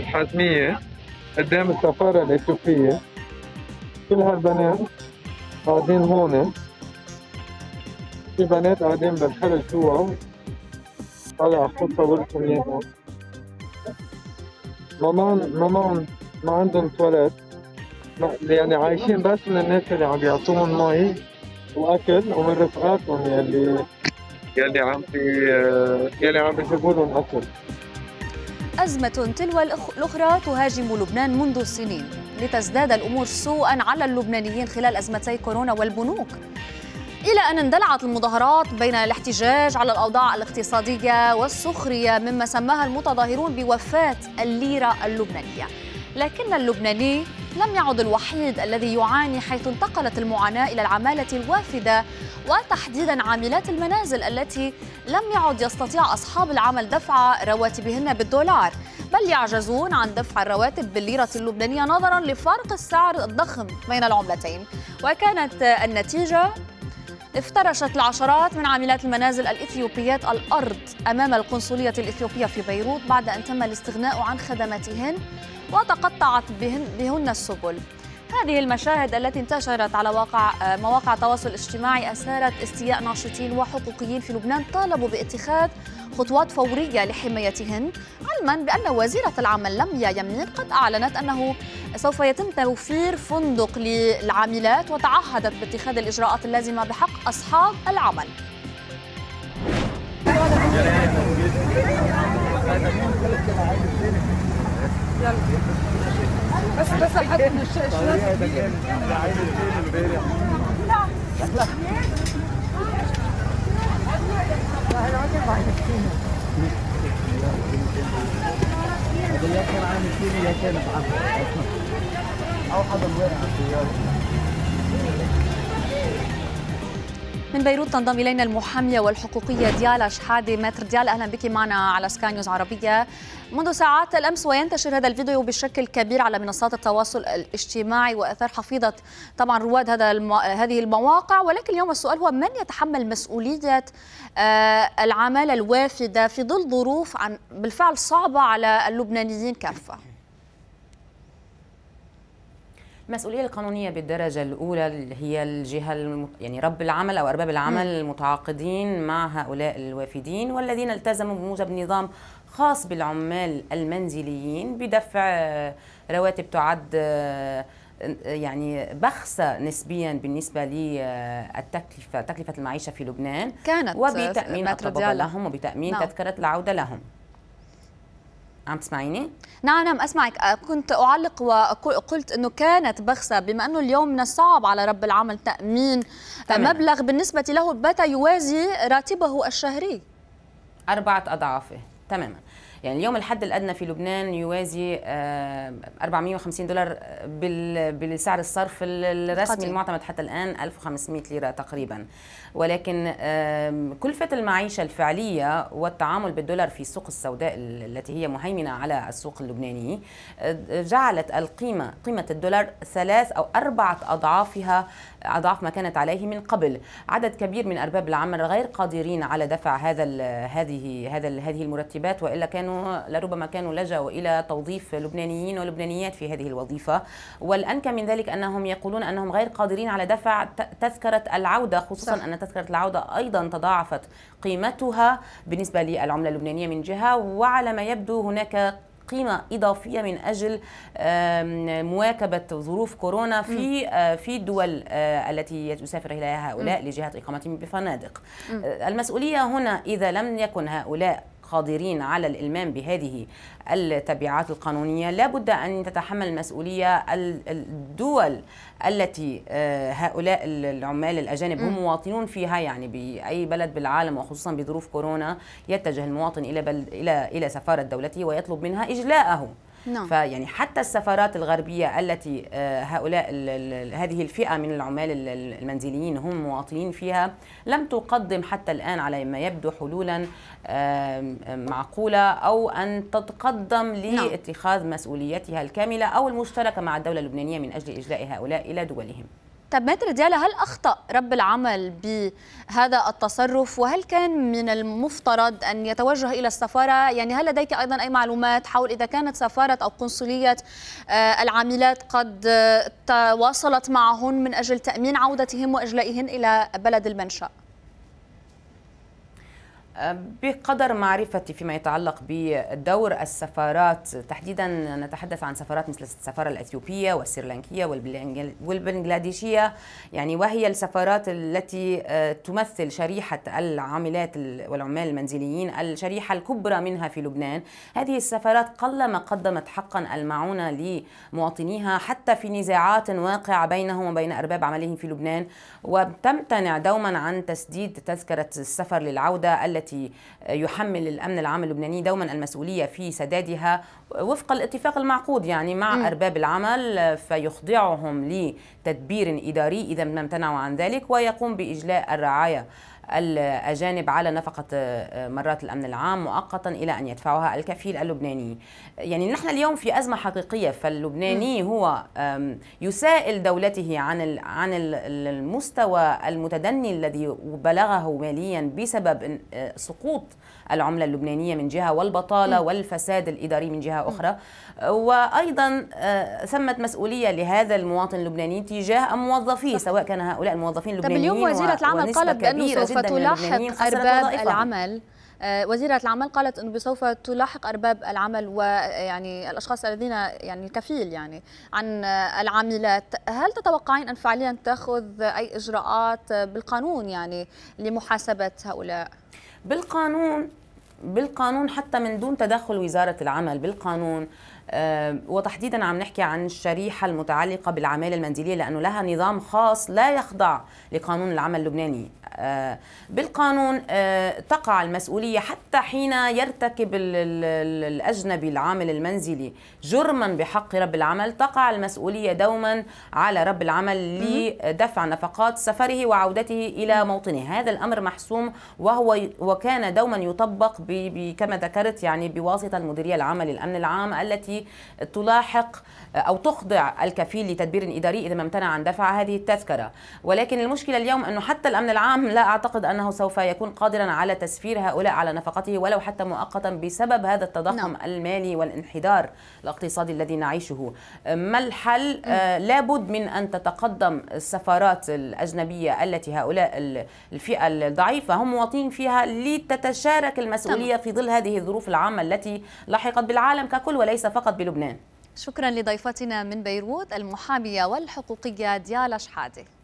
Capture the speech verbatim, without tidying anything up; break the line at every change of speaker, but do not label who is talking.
الحازمية قدام السفارة الإثيوبية. كل هالبنات قاعدين هون، في بنات قاعدين بالحرج جوا. طلع خد صوركم اياهم. مامان مامان ما عندهم تواليت، يعني عايشين بس من الناس اللي عم يعطوهم مي واكل ومن رفقاتهم يلي يلي عم بي يلي عم بيجيبوا لهم اكل.
أزمة تلو الأخرى تهاجم لبنان منذ سنين، لتزداد الأمور سوءا على اللبنانيين خلال أزمتي كورونا والبنوك، إلى أن اندلعت المظاهرات بين الاحتجاج على الأوضاع الاقتصادية والسخرية مما سماها المتظاهرون بوفاة الليرة اللبنانية. لكن اللبناني لم يعد الوحيد الذي يعاني، حيث انتقلت المعاناة إلى العمالة الوافدة وتحديدا عاملات المنازل التي لم يعد يستطيع أصحاب العمل دفع رواتبهن بالدولار، بل يعجزون عن دفع الرواتب بالليرة اللبنانية نظرا لفرق السعر الضخم بين العملتين. وكانت النتيجة افترشت العشرات من عاملات المنازل الإثيوبيات الأرض أمام القنصلية الإثيوبية في بيروت بعد أن تم الاستغناء عن خدماتهن وتقطعت بهن, بهن السبل. هذه المشاهد التي انتشرت على واقع مواقع التواصل الاجتماعي أثارت استياء ناشطين وحقوقيين في لبنان طالبوا باتخاذ خطوات فورية لحمايتهن، علما بأن وزيرة العمل لميا يمين قد أعلنت أنه سوف يتم توفير فندق للعاملات وتعهدت باتخاذ الإجراءات اللازمة بحق أصحاب العمل.
بس بس حد من الشاشات
من بيروت تنضم الينا المحاميه والحقوقيه ديالا شحاده. متر ديالا، اهلا بك معنا على سكاي نيوز عربيه. منذ ساعات الامس وينتشر هذا الفيديو بشكل كبير على منصات التواصل الاجتماعي واثار حفيظه طبعا رواد هذا الم... هذه المواقع، ولكن اليوم السؤال هو من يتحمل مسؤوليه آه العماله الوافده في ظل ظروف عن بالفعل صعبه على اللبنانيين كافه؟
المسؤولية القانونية بالدرجة الأولى هي الجهة الم... يعني رب العمل أو أرباب العمل المتعاقدين مع هؤلاء الوافدين والذين التزموا بموجب نظام خاص بالعمال المنزليين بدفع رواتب تعد يعني بخسة نسبيا بالنسبة للتكلفة تكلفة المعيشة في لبنان،
كانت
وبتأمين الطبقة لهم وبتأمين نعم. تذكرة العودة لهم. عم تسمعيني؟
نعم نعم أسمعك. كنت أعلق وقلت أنه كانت بخسة، بما أنه اليوم من الصعب على رب العمل تأمين تمام. مبلغ بالنسبة له بات يوازي راتبه الشهري
أربعة أضعافه تماما. يعني اليوم الحد الأدنى في لبنان يوازي أربعمئة وخمسين دولار بالسعر الصرف الرسمي المعتمد حتى الآن ألف وخمسمئة ليرة تقريبا، ولكن كلفة المعيشة الفعلية والتعامل بالدولار في السوق السوداء التي هي مهيمنة على السوق اللبناني جعلت القيمة قيمة الدولار ثلاث أو أربعة أضعافها أضعاف ما كانت عليه من قبل. عدد كبير من أرباب العمل غير قادرين على دفع هذا هذه هذا هذه المرتبات، وإلا كانوا لربما كانوا لجأوا إلى توظيف لبنانيين ولبنانيات في هذه الوظيفة. والأنكى من ذلك أنهم يقولون أنهم غير قادرين على دفع تذكرة العودة، خصوصا صح. أن تذكرة العودة أيضا تضاعفت قيمتها بالنسبة للعملة اللبنانية من جهة، وعلى ما يبدو هناك قيمة إضافية من أجل مواكبة ظروف كورونا في في الدول التي يسافر إليها هؤلاء لجهة إقامتهم بفنادق. المسؤولية هنا إذا لم يكن هؤلاء قادرين على الإلمام بهذه التبعات القانونية لابد أن تتحمل المسؤولية الدول التي هؤلاء العمال الأجانب هم مواطنون فيها، يعني بأي بلد بالعالم وخصوصا بظروف كورونا يتجه المواطن إلى بلد إلى إلى سفارة دولته ويطلب منها إجلاءه. نعم. فيعني حتى السفارات الغربية التي هؤلاء هذه الفئة من العمال المنزليين هم مواطنين فيها لم تقدم حتى الآن على ما يبدو حلولا معقولة أو أن تتقدم لاتخاذ مسؤوليتها الكاملة أو المشتركة مع الدولة اللبنانية من أجل إجلاء هؤلاء إلى دولهم.
طب ماتر ديالا، هل أخطأ رب العمل بهذا التصرف، وهل كان من المفترض أن يتوجه إلى السفارة؟ يعني هل لديك أيضا أي معلومات حول إذا كانت سفارة أو قنصلية العاملات قد تواصلت معهن من أجل تأمين عودتهم وإجلائهن إلى بلد المنشأ؟
بقدر معرفتي فيما يتعلق بدور السفارات، تحديدا نتحدث عن سفارات مثل السفارة الأثيوبية والسريلانكية والبنغلاديشية، يعني وهي السفارات التي تمثل شريحة العاملات والعمال المنزليين الشريحة الكبرى منها في لبنان. هذه السفارات قلما قدمت حقا المعونة لمواطنيها حتى في نزاعات واقعة بينهم وبين أرباب عملهم في لبنان، وتمتنع دوما عن تسديد تذكرة السفر للعودة التي يحمل الأمن العام اللبناني دوما المسؤولية في سدادها وفق الاتفاق المعقود يعني مع م. أرباب العمل، فيخضعهم لتدبير إداري إذا ما امتنعوا عن ذلك، ويقوم بإجلاء الرعاية الأجانب على نفقة مرات الأمن العام مؤقتا إلى أن يدفعها الكفيل اللبناني. يعني نحن اليوم في أزمة حقيقية، فاللبناني هو يسائل دولته عن عن المستوى المتدني الذي بلغه ماليا بسبب سقوط العملة اللبنانية من جهة والبطالة والفساد الإداري من جهة أخرى، وأيضا ثمت مسؤولية لهذا المواطن اللبناني تجاه موظفيه سواء كان هؤلاء الموظفين اللبنانيين.
اليوم وزيرة العمل قالت بأنه سوف تلاحق أرباب العمل، وزيرة العمل قالت أنه سوف تلاحق أرباب العمل ويعني الأشخاص الذين يعني الكفيل يعني عن العاملات. هل تتوقعين أن فعليا تأخذ أي إجراءات بالقانون يعني لمحاسبة هؤلاء؟
بالقانون بالقانون حتى من دون تدخل وزارة العمل بالقانون، أه وتحديدا عم نحكي عن الشريحة المتعلقة بالعمالة المنزلية لأنه لها نظام خاص لا يخضع لقانون العمل اللبناني. أه بالقانون أه تقع المسؤولية حتى حين يرتكب ال ال الأجنبي العامل المنزلي جرما بحق رب العمل، تقع المسؤولية دوما على رب العمل لدفع نفقات سفره وعودته إلى موطنه. هذا الأمر محسوم وهو وكان دوما يطبق كما ذكرت يعني بواسطة المديرية العامة للأمن العام التي تلاحق أو تخضع الكفيل لتدبير إداري إذا ما امتنع عن دفع هذه التذكرة. ولكن المشكلة اليوم أنه حتى الأمن العام لا أعتقد أنه سوف يكون قادرا على تسفير هؤلاء على نفقته ولو حتى مؤقتا بسبب هذا التضخم نعم. المالي والانحدار الاقتصادي الذي نعيشه. ما الحل؟ آه لابد من أن تتقدم السفارات الأجنبية التي هؤلاء الفئة الضعيفة هم مواطنين فيها لتتشارك المسؤولية في ظل هذه الظروف العامة التي لاحقت بالعالم ككل وليس فقط بلبنان.
شكرا لضيفتنا من بيروت المحامية والحقوقية ديالا شحادة.